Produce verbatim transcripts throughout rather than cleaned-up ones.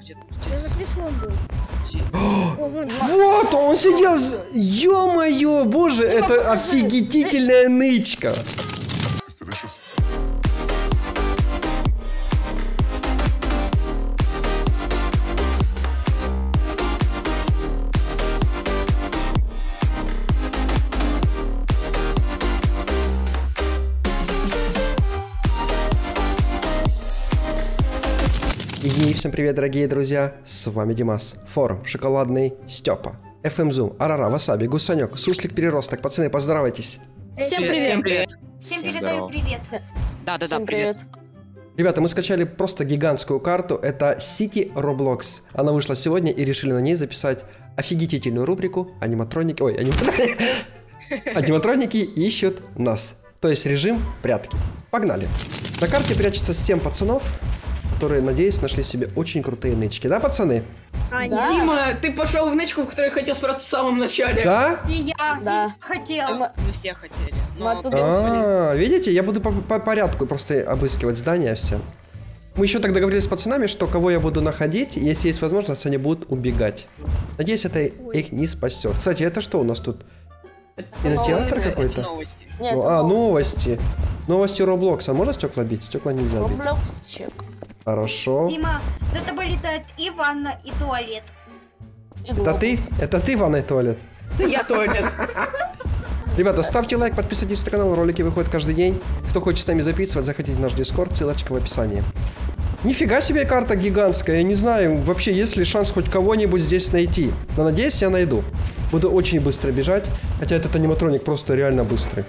Я за креслом был. О, вон. Вот, он сидел... Ё-моё, боже, это офигительная нычка. И всем привет, дорогие друзья, с вами Димас, Форум, Шоколадный, Степа, эф эм Zoom, Арара, Васаби, Гусанек, Суслик, Переросток. Пацаны, поздоровайтесь. Всем привет. Всем привет. Всем передаю привет. Да, да, да, Всем привет. привет. Ребята, мы скачали просто гигантскую карту, это City Roblox. Она вышла сегодня и решили на ней записать офигительную рубрику аниматроники, ой, аниматроники, аниматроники ищут нас. То есть режим прятки. Погнали. На карте прячется семь пацанов, которые, надеюсь, нашли себе очень крутые нычки. Да, пацаны? А, Да. нет. Дима, ты пошел в нычку, в которой хотел спрятаться в самом начале. Да? И я Да. хотела. Мы, мы все хотели. Мы Но оттуда А, видите, я буду по, по порядку просто обыскивать здания все. Мы еще так договорились с пацанами, что кого я буду находить, если есть возможность, они будут убегать. Надеюсь, это их не спасет. Кстати, это что у нас тут? Кинотеатр новости. это какой-то? новости. Нет, Ну, это а, новости. Новости Роблокса. Можно стекла бить? Стекла нельзя бить. Роблокс чек. Хорошо. Дима, за тобой летает и ванна, и туалет. И Это ты? глобус. Это ты, ванной туалет? Это я туалет. Ребята, ставьте лайк, подписывайтесь на канал, ролики выходят каждый день. Кто хочет с нами записывать, заходите в наш дискорд, ссылочка в описании. Нифига себе карта гигантская, я не знаю, вообще есть ли шанс хоть кого-нибудь здесь найти. Но надеюсь, я найду. Буду очень быстро бежать, хотя этот аниматроник просто реально быстрый.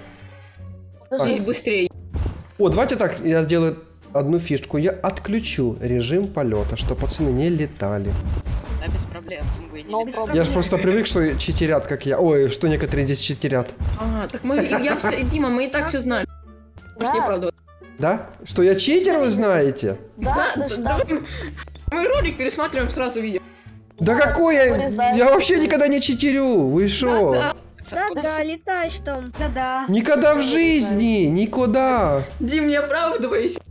Здесь быстрее. О, давайте так, я сделаю одну фишку. Я отключу режим полета, чтобы пацаны не летали. Да, без проблем. Вы не Но без проблем. Я же просто привык, что читерят, как я. Ой, что некоторые здесь читерят. Ага, так мы, я все, Дима, мы и так все знали. Может, Да. неправда. Да? Что я читер, вы знаете? Да, ты что? давай мы ролик пересматриваем, сразу видео. Да Да, какой я... вырезаешь. Я вообще никогда не читерю. Вы шо? Да, Да-да, летаешь там. Да-да. Никогда в жизни, никуда. Дим, не оправдывайся.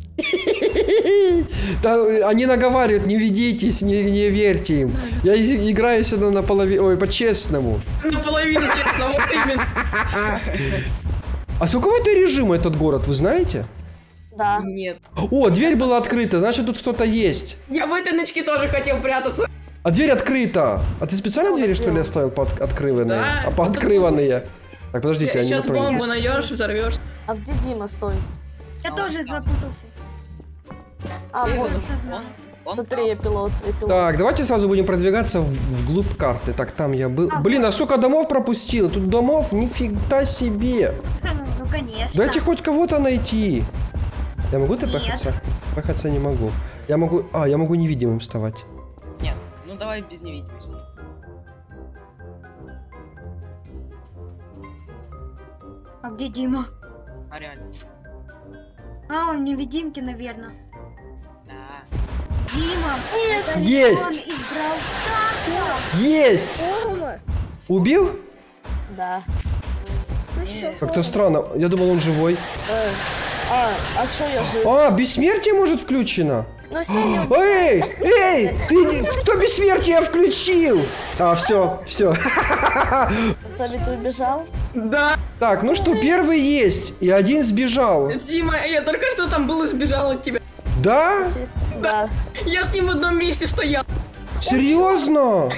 Да, они наговаривают, не ведитесь, не, не верьте им. Я и- играю сюда наполовину, ой, по-честному. Наполовину честно, вот именно. А с какого это режима этот город, вы знаете? Да. Нет. О, дверь была открыта, значит тут кто-то есть. Я в этой нычке тоже хотел прятаться. А дверь открыта. А ты специально двери, что ли, оставил под открыванные? Да, А пооткрыванные? Так, подождите, они Сейчас бомбу натронились. найдешь, взорвешь. А где Дима, стой? А Я он тоже там. запутался. А, Я вот. его Он, он Смотри, я пилот, я пилот. Так, давайте сразу будем продвигаться в- вглубь карты. Так, там я был. Блин, а сколько домов пропустил? Тут домов нифига себе. Ну, конечно. Дайте хоть кого-то найти. Я могу Нет. тпхаться? Тпхаться не могу. Я могу... А, я могу невидимым вставать. Нет, ну давай без невидимости. А где Дима? А реально. А, он невидимки, наверное. Да. Дима! Нет! Есть! Он избрал Стаса! Есть! Форма. Убил? Да. Ну все, Как-то странно. Я думал, он живой. Э, а, а чё я жив? А, бессмертие может включено? Ну все, не убил. Эй! Эй! Ты не- кто бессмертие включил? А, все, все. Сами ты убежал? Да. Так, ну что, первый есть. И один сбежал. Дима, я только что там был и сбежал от тебя. Да? Да. Я с ним в одном месте стоял. Серьезно?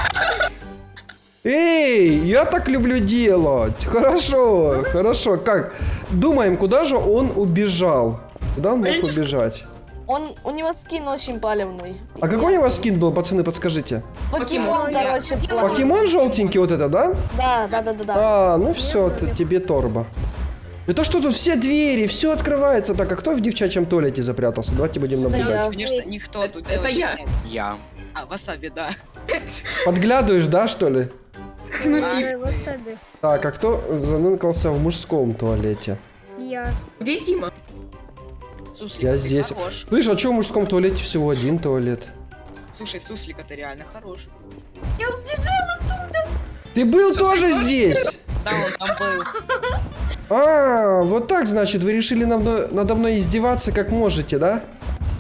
Эй, я так люблю делать. Хорошо, хорошо. Как? Думаем, куда же он убежал? Куда он Я мог не убежать? Он, у него скин очень палевный. А какой у вас скин был, пацаны, подскажите? Покемон, Покемон, короче, плохой. Покемон желтенький вот это, да? Да, да, да, да, да. А, ну все, тебе торба. Это что тут все двери, все открывается. Так, а кто в девчачьем туалете запрятался? Давайте будем наблюдать. я. Конечно, никто тут это девочек я. нет. Я. А, Васаби, да. Подглядываешь, да, что ли? Ну, Ой, типа. васаби. Так, а кто заныкался в мужском туалете? Я. Где Дима? Суслик, Я ты здесь. хорош. Слышь, а что в мужском туалете всего один туалет? Слушай, Суслика, ты реально хорош. Я убежала оттуда. Ты был тоже здесь? Да, он там был. А, вот так, значит, вы решили надо мной, надо мной издеваться как можете, да?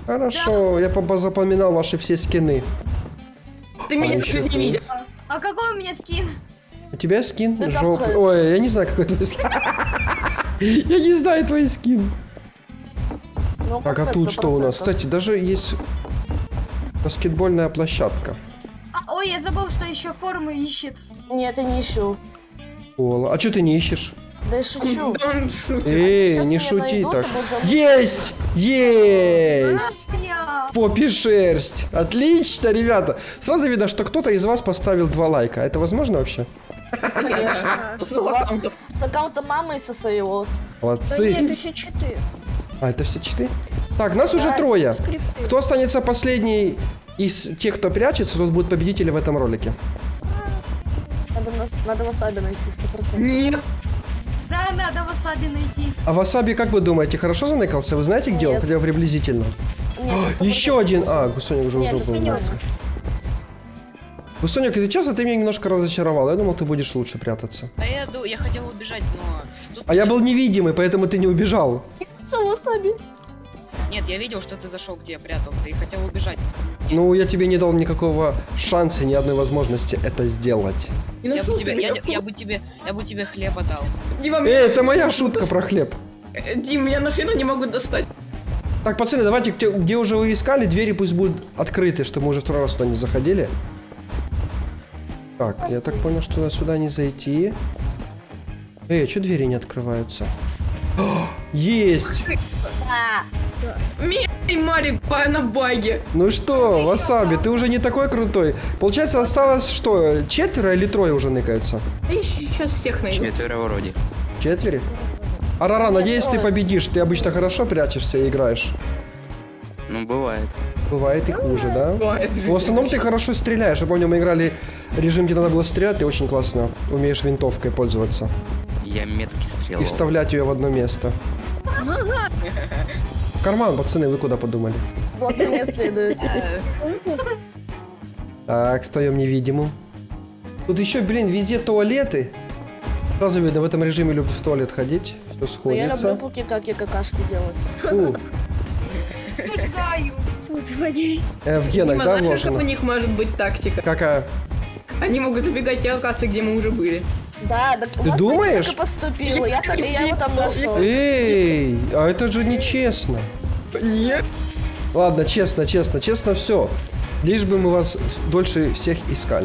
Хорошо, я по- запоминал ваши все скины. Ты меня А, даже ничего. не видел. А какой у меня скин? У тебя скин Да жопы. какой? Ой, я не знаю, какой твой скин. Я не знаю твой скин. Ну, Так, а капец, тут сто что у нас? процентов. Кстати, даже есть баскетбольная площадка. А, ой, я забыл, что еще формы ищет. Нет, я не ищу. Ола. А что ты не ищешь? Да я шучу. Да он шутит. Эй, Сейчас не меня шути найдут так. и будут за мной. Есть! Есть! Я. В попе шерсть. Отлично, ребята. Сразу видно, что кто-то из вас поставил два лайка. Это возможно вообще? Конечно. С аккаунтов. С аккаунта мамы и со своего. Да Молодцы. нет, еще четыре. А, это все читы? Так, нас уже Да. трое. Скрипты. Кто останется последний из тех, кто прячется, тот будет победителем в этом ролике. Надо, нас- надо васаби найти, сто процентов. Нет. Да, надо васаби найти. А васаби, как вы думаете, хорошо заныкался? Вы знаете, где он? Нет. Хотя бы приблизительно. Нет, это сто Еще процентов. один. А, Гусоник уже Нет, уже это был. не он. Гусоник, если честно, ты меня немножко разочаровал. Я думал, ты будешь лучше прятаться. Да я, ду- я хотел убежать, но... Тут А я был невидимый, поэтому ты не убежал. Что васаби? Нет, я видел, что ты зашел, где я прятался, и хотел убежать. но ты- Ну, я тебе не дал никакого шанса, ни одной возможности это сделать. Не Я бы нашел тебе, ты я, меня. я бы тебе, я бы тебе хлеба дал. Дима, Эй, меня это нашли, моя не шутка могу про хлеб. достать. Дим, меня нашли, но не могу достать. Так, пацаны, давайте, где, где уже вы искали, двери пусть будут открыты, чтобы мы уже второй раз туда не заходили. Так, я так понял, что сюда не зайти. Эй, а что двери не открываются? О, есть! Да. Меня поймали по- на баге. Ну что, Васаби, ты уже не такой крутой. Получается, осталось что, четверо или трое уже ныкаются? Я сейчас всех найду. Четверо вроде. Четверо? Арара, Нет, надеюсь, ты трое. победишь. Ты обычно хорошо прячешься и играешь. Ну, бывает. Бывает и хуже, да? Бывает. В основном ты хорошо стреляешь. Я помню, мы играли режим, где надо было стрелять. Ты очень классно умеешь винтовкой пользоваться. Я меткий И стрелок. вставлять ее в одно место. В карман, пацаны, вы куда подумали? Вот мне следует. Так, стоим невидимым. Тут еще, блин, везде туалеты. Сразу видно, в этом режиме любят в туалет ходить. Все Но я люблю сходится. пуки-каки какашки делать. У, Осуждаю. Фу, двадцать. э, в генах, Дима, да, знаешь, как у вложено? них может быть тактика? Какая? Они могут забегать в те локации, где мы уже были. Да, так у Ты вас думаешь? так и поступила. Я, так- я его там нашел. Эй, а это же нечестно. Нет. Ладно, честно, честно, честно все. Лишь бы мы вас дольше всех искали.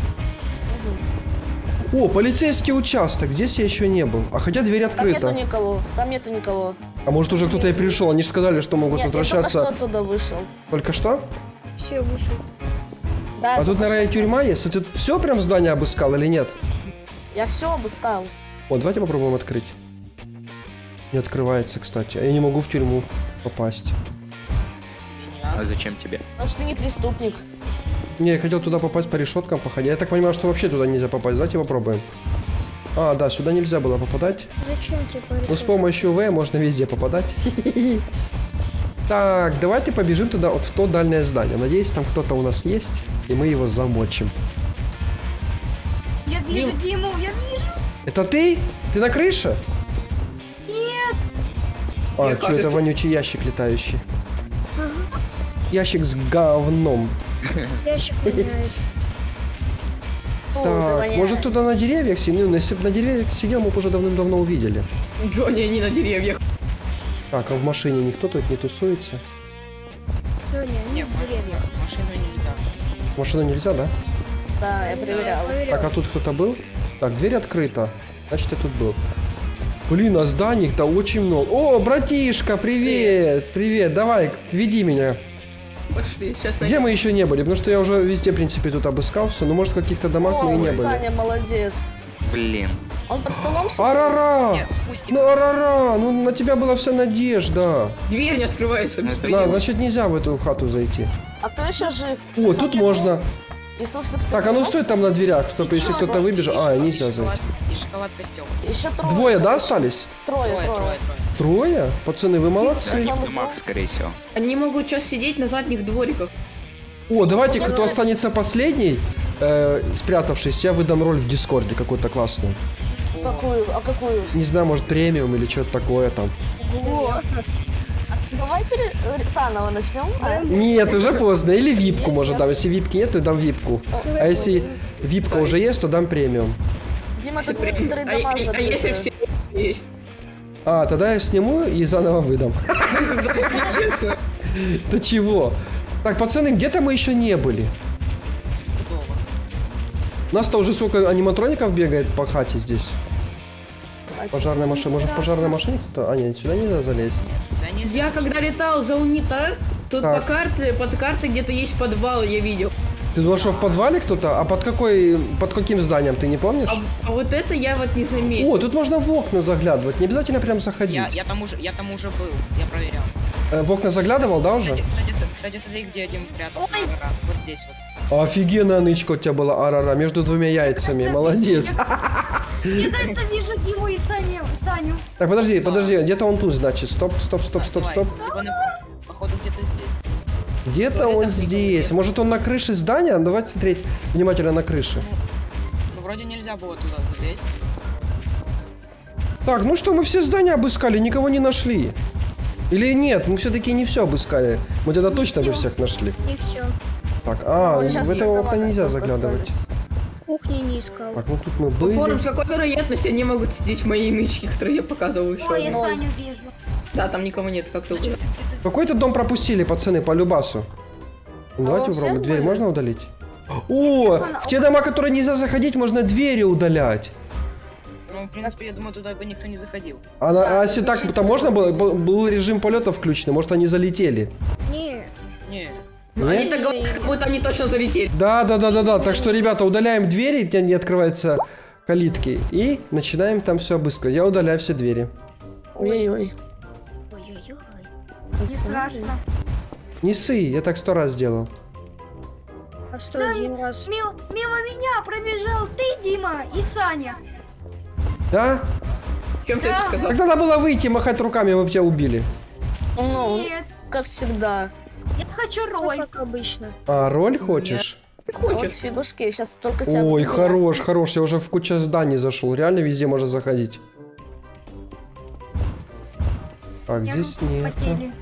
О, полицейский участок. Здесь я еще не был. А хотя дверь Там нету открыта. никого. Там нету никого. А может уже кто-то и пришел. Они же сказали, что могут Нет, я только что возвращаться. оттуда вышел. Только что? Все, вышел. Да, А тут, только наверное, что. тюрьма есть. Ты все прям здание обыскал или нет? Я все обыскал. О, давайте попробуем открыть. Не открывается, кстати. А я не могу в тюрьму попасть. А зачем тебе? Потому что ты не преступник. Не, я хотел туда попасть по решеткам походить. Я так понимаю, что вообще туда нельзя попасть. Давайте попробуем. А, да, сюда нельзя было попадать. Зачем тебе Но с порешать? помощью В можно везде попадать. Так, давайте побежим туда, вот в то дальнее здание. Надеюсь, там кто-то у нас есть, и мы его замочим. Я вижу Диму, я вижу. Это ты? Ты на крыше? Нет. А, Мне что это кажется- вонючий ящик летающий? Ящик с говном. Ящик воняет. Фу, ты Так, воняешь. может туда на деревьях сидел? Ну, если бы на деревьях сидел, мы бы уже давным-давно увидели. Джонни, они на деревьях. Так, а в машине никто тут не тусуется? Все, не, они Не, в деревьях. машину нельзя. В машину нельзя, да? Да, я проверял. Так, а тут кто-то был? Так, дверь открыта. Значит, я тут был. Блин, а зданий-то очень много. О, братишка, привет! Привет, давай, веди меня. Пошли, сейчас Где найдем. мы еще не были? Потому что я уже везде, в принципе, тут обыскал все. Ну, может, в каких-то домах мы и О, не были. Саня молодец. Блин. Он под столом сидел? Арара! Нет, Кустик. Ну, арара! Ну, на тебя была вся надежда. Дверь не открывается. Ну, это Да, беспредел. значит, нельзя в эту хату зайти. А кто еще жив? О, тут можно. Иисус, ты Так, а ну стой там на дверях, чтобы если Ничего, кто-то выбежал. И А, шоколад- нельзя и шоколад- зайти. И шоколад костюм. Еще трое. Двое, да, короче. остались? Трое, Трое, трое. трое, трое. Трое? Пацаны, вы молодцы. Там Это Макс, скорее всего. Они могут сейчас сидеть на задних двориках. О, давайте, кто останется последний, э, спрятавшись, я выдам роль в Дискорде какой-то классный. Какую? А какую? Не знаю, может, премиум или что-то такое там. О, Давай пере... э, заново начнем. А? Нет, уже поздно. Или випку может дам. Если випки нет, то дам випку. А если випка уже есть, то дам премиум. Дима, тут некоторые А, дома а- а если закрыты. все есть? А, тогда я сниму и заново выдам. Честно. Да чего? Так, пацаны, где-то мы еще не были. Готово. У нас-то уже сколько аниматроников бегает по хате здесь. А, Пожарная машина. Может в пожарной машине кто-то? А, нет, сюда нельзя залезть. Да нельзя. Я когда летал за унитаз, тут Так. по карте, под картой где-то есть подвал, я видел. Ты думал, что в подвале кто-то? А под какой, под каким зданием, ты не помнишь? А, а вот это я вот не заметил. О, тут можно в окна заглядывать, не обязательно прям заходить. Я, я, там уже, я там уже был, я проверял. Э, в окна заглядывал, да, уже? Кстати, кстати, с- кстати, смотри, где Дим прятался. Ага, вот здесь вот. Офигенная нычка у тебя была, арара, между двумя яйцами, молодец. Мне кажется, вижу Диму и Саню. Саню. Так, подожди, подожди, где-то он тут, значит, стоп, стоп, стоп, стоп, Давай, стоп. либо на- Походу где-то здесь. Где-то он здесь, может он на крыше здания? Давайте смотреть внимательно на крыше. Ну, вроде нельзя было туда залезть. Так, ну что, мы все здания обыскали, никого не нашли. Или нет, мы все-таки не все обыскали. Мы тогда точно бы всех нашли. И все. Так, а, Вот сейчас в это дома окно нельзя только заглядывать. остались. Кухни не искал. Так, ну тут мы По форум, были. с какой вероятностью они могут сидеть в моей нычке, которую я показывал еще? Ой, я Ноль. Саню вижу. Да, там никого нет, как то Значит, ты где-то... Какой-то дом пропустили, пацаны, по любасу. Ну, давайте во попробуем. всех Дверь были? можно удалить? О, в те дома, которые нельзя заходить, можно двери удалять. Ну, в принципе, я думаю, туда бы никто не заходил. А, на- Да, а если так, включите то можно было? полностью. Был был режим полета включенный, может они залетели. Не. Не, Они Нет? так говорят, как будто они точно залетели. Да, да, да, да, да. Так что, ребята, удаляем двери, где не открываются калитки, и начинаем там все обыскивать. Я удаляю все двери. Ой-ой-ой. Ой-ой-ой. Не страшно. Не ссы, я так сто раз сделал. А сто один раз. Мимо, мимо меня пробежал ты, Дима, и Саня. Да? Чем ты это сказал? Так надо было выйти, махать руками, мы бы тебя убили. Ну, Нет, как всегда. я хочу Все роль. как обычно. А, роль хочешь? Ты Вот хочешь? фигушки, сейчас только тебя... Ой, буду хорош, хорош, я уже в кучу зданий зашел. Реально везде можно заходить. Так, Я здесь нет. хотели.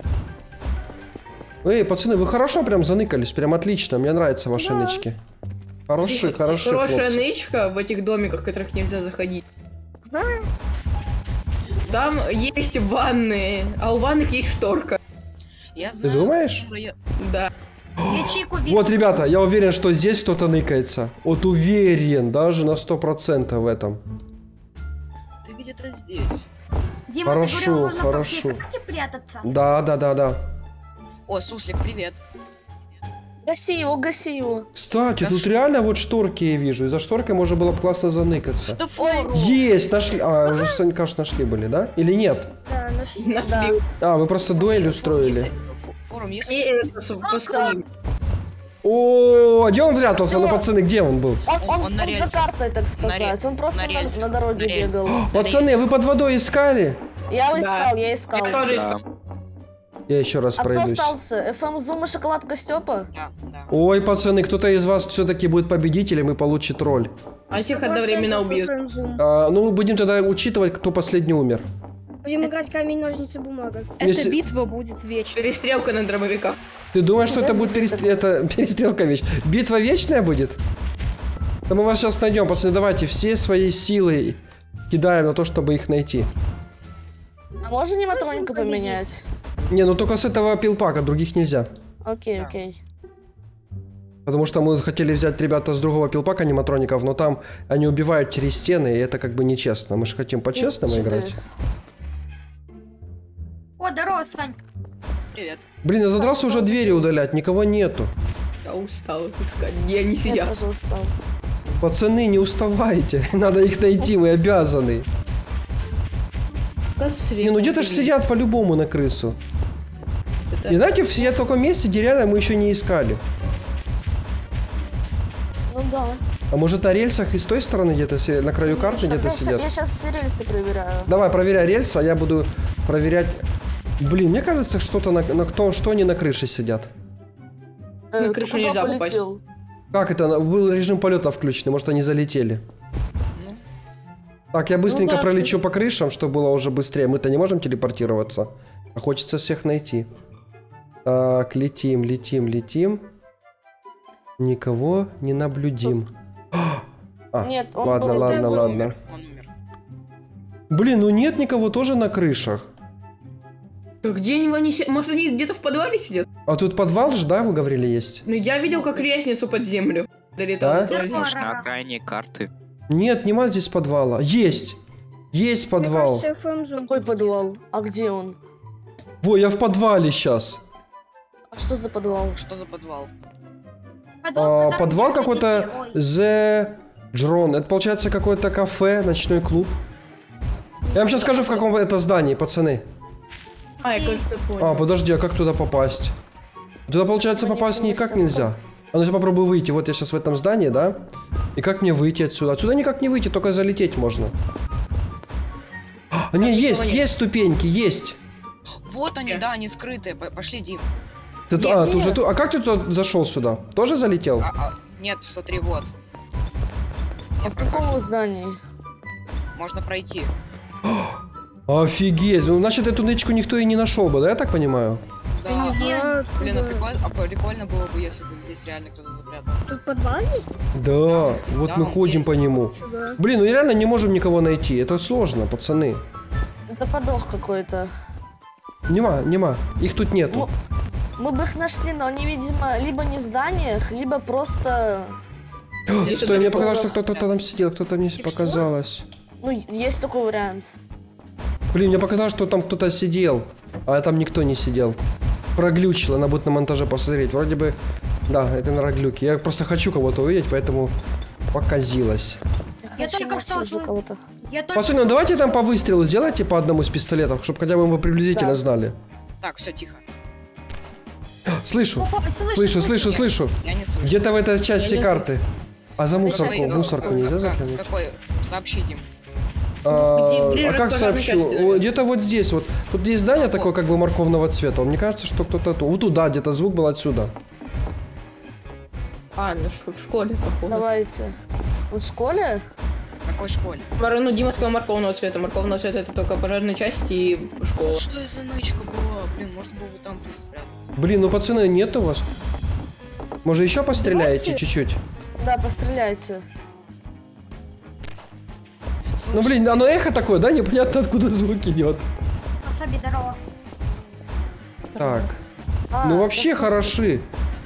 Эй, пацаны, вы хорошо прям заныкались, прям отлично. Мне нравятся ваши Да. нычки. Хорошие, хорошие Хорошая хлопцы. нычка в этих домиках, в которых нельзя заходить. Да. Там есть ванны, а у ванных есть шторка. я знаю... думаешь? который я- Да. Я чику вижу. Вот, ребята, я уверен, что здесь кто-то ныкается. Вот уверен, даже на сто процентов в этом. Ты где-то здесь. Дима, Хорошо, ты говорил, можно хорошо. по всей карте прятаться. Да, да, да, да. О, Суслик, привет. Гаси его, гаси его. Кстати, Да тут ш- реально вот шторки я вижу. И за шторкой можно было бы классно заныкаться. Да форум! Есть, нашли. А, уже Санька ж нашли были, да? Или нет? Да, нашли. Нашли. А, вы просто дуэль Форум, устроили. если- фо- Форум, если... И это с- посмотри. О, где он прятался? Ну, Всё. пацаны, где он был? Он, Он- он, он на он за рельсах. картой, так сказать. ре- Он просто на на, рельсах. на дороге На рельсах. бегал. Пацаны, вы под водой искали? Я Да. искал, я искал. Я тоже Да. искал. Я еще раз А кто пройдусь. остался? эф эм Zoom и шоколадка Степа? Да, да. Ой, пацаны, кто-то из вас все-таки будет победителем и получит роль. А всех одновременно убьют. Зум. А, ну, будем тогда учитывать, кто последний умер. Будем играть камень, ножницы, бумага. Если- Эта битва будет вечной. Перестрелка на дробовиках. Ты думаешь, что это Подожди, будет перестр- это перестрелка веч? Битва вечная будет? Да мы вас сейчас найдем, пацаны, давайте все свои силы кидаем на то, чтобы их найти. А можно аниматроника победит. поменять? Не, ну только с этого пилпака, других нельзя. Окей, Да. окей. Потому что мы хотели взять ребята с другого пилпака аниматроников, но там они убивают через стены, и это как бы нечестно. Мы же хотим по-честному Четыре. играть. О, здорово, Сань. Привет. Блин, я задрался уже двери удалять, никого нету. Я устал их искать. Где они Я сидят? тоже устал. Пацаны, не уставайте, надо их найти, мы обязаны. Не, ну где-то же сидят по-любому на крысу. Это- И знаете, все в таком месте, где реально мы еще не искали. Ну да. А может на рельсах и с той стороны где-то, се- на краю карты где-то я, сидят? я сейчас все рельсы проверяю. Давай, проверяй рельсы, а я буду проверять... Блин, мне кажется, что-то на, на кто, что они на крыше сидят. Э, На ты крышу куда нельзя попасть. полетел? Как это? Был режим полета включенный, может они залетели. Ну, Так, я быстренько Ну да, пролечу по крышам, чтобы было уже быстрее. Мы-то не можем телепортироваться. А хочется всех найти. Так, летим, летим, летим. Никого не наблюдим. А, Нет, он ладно, был- ладно, Он ладно. Он умер. Блин, ну нет никого тоже на крышах. Где они, они си- может, они где-то в подвале сидят? А тут подвал же, да, вы говорили, есть? Ну, я видел, как лестницу под землю долетал. Да? в туалет. Здорово. На окраине карты. Нет, нема здесь подвала. Есть! Есть подвал. Мне кажется, эф эм зум. Какой подвал? А где он? Во, я в подвале сейчас. А что за подвал? Что за подвал? Подвал, А, в подвал котором какой-то держат детей. Ой. The Drone. Это получается какое-то кафе, ночной клуб. Я вам сейчас скажу, в каком это здании, пацаны. А, я, кажется, понял. А, подожди, а как туда попасть? Туда, получается, Туда не попасть никак пустят. нельзя. А ну я попробую выйти. Вот я сейчас в этом здании, да? И как мне выйти отсюда? Отсюда никак не выйти, только залететь можно. А, не, есть, нет. есть ступеньки, есть. Вот они, да, они скрытые. П- Пошли, Дим. Ты, Нет, а, ты нет. уже тут. А как ты туда зашел сюда? Тоже залетел? А, а, нет, смотри, вот. А в каком здании? Можно пройти. Офигеть, ну значит эту нычку никто и не нашел бы, да, я так понимаю? Я не Да. знаю, Блин, а откуда. прикольно, а прикольно было бы, если бы здесь реально кто-то запрятался. Тут подвал есть? Да, вот Да, мы он ходим есть. по нему. Сюда. Блин, ну реально не можем никого найти, это сложно, пацаны. Это подох какой-то. Нема, нема, их тут нету. Мы бы их нашли, но они, видимо, либо не в зданиях, либо просто... Где-то Стой, мне так показалось, что сложно. кто-то там сидел, кто-то мне показалось. Ну, есть такой вариант. Блин, мне показалось, что там кто-то сидел, а там никто не сидел. Проглючило, надо будет на монтаже посмотреть. Вроде бы, да, это на глюки. Я просто хочу кого-то увидеть, поэтому показилось. Я хочу только что найти уже услы- кого-то. Я только Пацаны, ну давайте там по выстрелу сделайте по одному из пистолетов, чтобы хотя бы мы приблизительно Да. знали. Так, все, тихо. Слышу, Опа, слышу, слышу, слышу. Я не слышу. Где-то в этой части Я не- карты. А за мусорку, части мусорку карты. нельзя Как- заглянуть? Какой? Сообщи, Дим. А, Где- а как ближе к сообщу? части, наверное. О, Где-то вот здесь вот. Тут есть здание такое как бы морковного цвета. Мне кажется, что кто-то тут. Вот туда, где-то звук был отсюда. А, ну что, в школе, походу. Давайте. В школе? В какой школе? Мар- Ну, Дима сказал морковного цвета. Морковного цвета это только пожарная часть и школа. Вот что из-за нычка была? Блин, можно было бы там спрятаться. Блин, ну пацаны, нет у вас? Может еще постреляете Давайте. чуть-чуть? Да, постреляйте. Ну блин, оно эхо такое, да? Непонятно откуда звук идет. Особи, здорово. Так. А, Ну вообще да, хороши.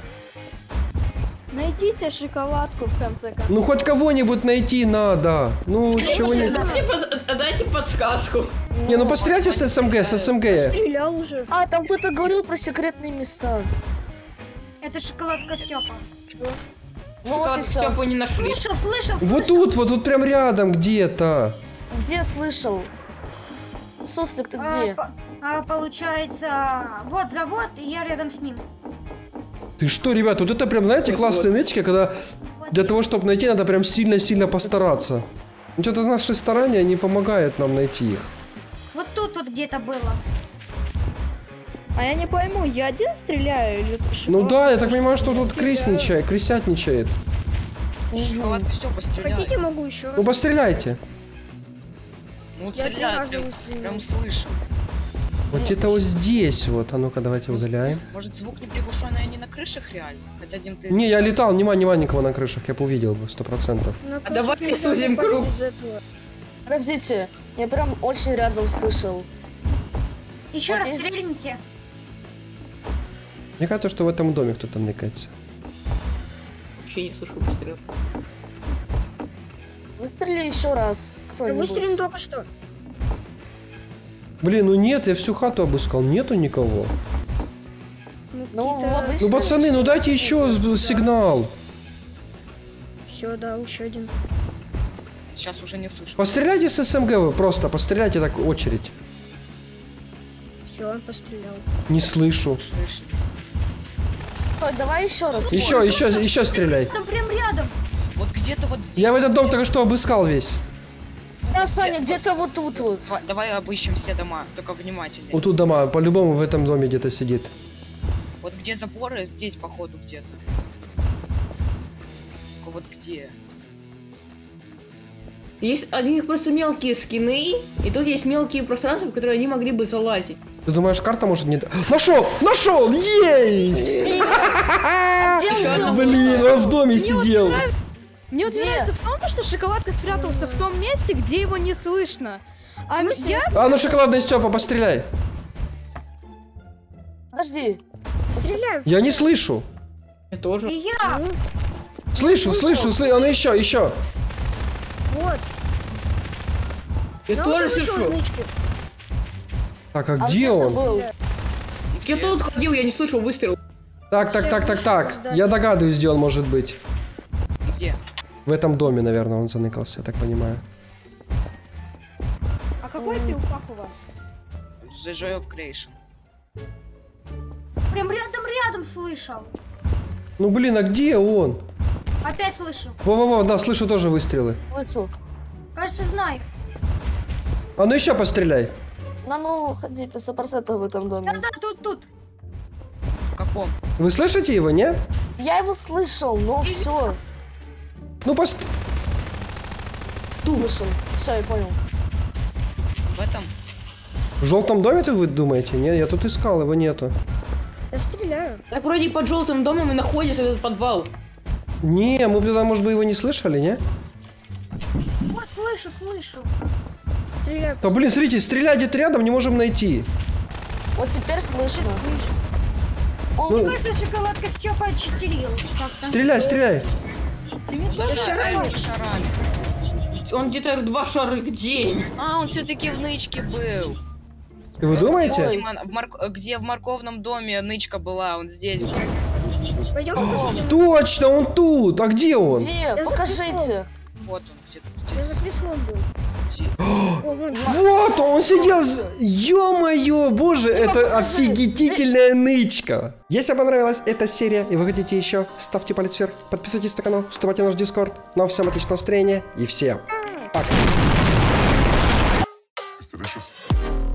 Найдите шоколадку в конце концов. Ну хоть кого-нибудь найти надо. Ну чего не... Дайте, под- дайте подсказку. Не, ну постреляйте с СМГ, с СМГ. Стрелял уже. А, там кто-то говорил про секретные места. Это шоколадка Степа. Ну вот и все. Степу не нашли. Слышал, слышал, Вот слышал. тут, вот тут прям рядом где-то. Где слышал? Суслик, ты А, где? по- а, получается, вот завод, и я рядом с ним. Ты что, ребят, вот это прям, знаете, Вот, классные вот. нычки, когда Вот для я. того, чтобы найти, надо прям сильно-сильно постараться. Ну, что-то наши старания не помогают нам найти их. Вот тут вот где-то было. А я не пойму, я один стреляю или это Ну шоколадка? да, я так понимаю, что тут крысничает, крысятничает. Шоколадка Степа стреляет. Хотите, могу еще раз? Ну, постреляйте. Ну вот Я три стреляет, раза прям, выстрелил. прям слышу. Вот где-то вот здесь вот. А ну-ка, давайте удаляем. Может, звук не приглушенный, они на крышах реально? Хотя, Дим, ты... Не, я летал, нема, нема никого на крышах, я бы увидел бы, сто процентов. На А давайте крышах сузим нельзя круг. попасть из этого. Подождите, я прям очень рядом слышал. Еще Вот раз есть- стрельните. Мне кажется, что в этом доме кто-то ныкается. Вообще не слышу выстрел. Выстрели еще раз. Я Кто-нибудь. выстрелил только что. Блин, ну нет, я всю хату обыскал, нету никого. Ну, какие-то- обычно- Ну, пацаны, ну дайте еще с- сигнал. Все, да, еще один. Сейчас уже не слышу. Постреляйте с СМГ вы просто, постреляйте так очередь. Все, пострелял. Не слышу. Слышишь? Ой, давай еще раз. Еще, еще, еще стреляй. Там прям рядом. Вот где-то вот здесь. Я в этот дом где-то- только что обыскал весь. Да, Саня, где-то вот тут вот. Давай- Давай обыщем все дома, только внимательнее. Вот тут дома, по-любому в этом доме где-то сидит. Вот где заборы, здесь походу где-то. Только вот где? Есть у них просто мелкие скины, и тут есть мелкие пространства, в которые они могли бы залазить. Ты думаешь, карта может не... Нашел! Нашел! Есть! Блин, он в доме сидел. Мне вот Где? нравится в том, что шоколадка спрятался в том месте, где его не слышно. А я... А ну шоколадный Степа, постреляй. Подожди. Стреляю. Я не слышу. Я тоже. И я. Слышу, слышу, слышу. А ну еще, еще. Вот. Я Я тоже уже вышел из слышу. нычки. Так, а А где где ты он? был? Я тут ходил, я не слышал выстрел. Так, так, так, так, так. Я догадываюсь, где он может быть. Где? В этом доме, наверное, он заныкался, я так понимаю. А какой пилпак у вас? The Joy of Creation. Прям рядом-рядом слышал. Ну блин, а где он? Опять слышу. Во-во-во, да, слышу тоже выстрелы. Слышу. Кажется, знаю. А ну еще постреляй. На ну, ходи, ты сто процентов в этом доме. Да-да, тут-тут. В каком? Вы слышите его, не? Я его слышал, но все. Ну пост... Слышал. Все, я понял. В этом? В желтом доме ты вы думаете? Нет, я тут искал, его нету. Я стреляю. Так вроде под желтым домом и находится этот подвал. Не, мы тогда, может быть, его не слышали, не? Вот, слышу, слышу. Стреляю. Да блин, смотрите, стрелять где-то рядом, не можем найти. Вот теперь слышно. Он Ну, Мне кажется, шоколадка Степа читерил. Как-то. стреляй, стреляй. Даже шарами. Айрон шарами. Он где-то два шара в день. А, он все-таки в нычке был. И вы думаете? Диман, в морк- Где в морковном доме нычка была, он здесь был. Пойдем посмотрим. Точно, он тут. А где он? где? Я Покажите. Вот он где-то Я здесь. за креслом был. Здесь. О, вон. Вот он, он сидел. с- Ё-моё, боже, Дима, это покажи. офигительная нычка. Если вам понравилась эта серия и вы хотите еще, ставьте палец вверх, подписывайтесь на канал, вступайте в наш дискорд. Ну а всем отличного настроения и всем пока. It's delicious.